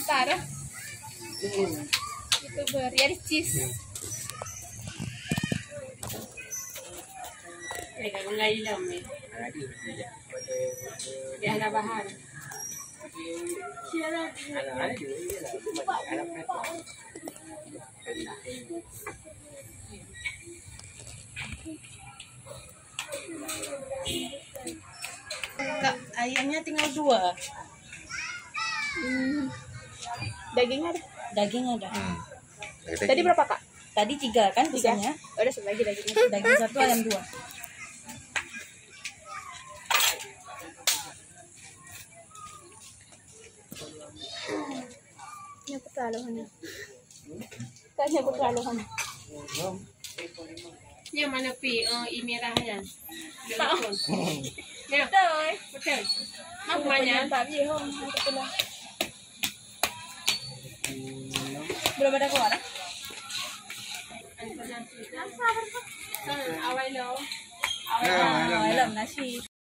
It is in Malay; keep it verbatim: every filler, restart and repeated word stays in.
Bentar. YouTuber ya di cheese. Eh, kagak nggak hilang nih. Ya ada bahan. Kak, ayamnya tinggal dua. Hmm. Dagingnya ada. Daging ada. Hmm. Tadi berapa kak? Tadi tiga kan Tiga. pisangnya? Udah sebagi dagingnya. Daging satu, ayam dua. Nyabut laluhan. Kak nyabut laluhan. Yang mana pi? Oh, i merahnya. Betul. Ya, Betul. betul. Namanya Namanya Pak Bihong. Belum ada keluar? awal lo. Ah, alam nasi.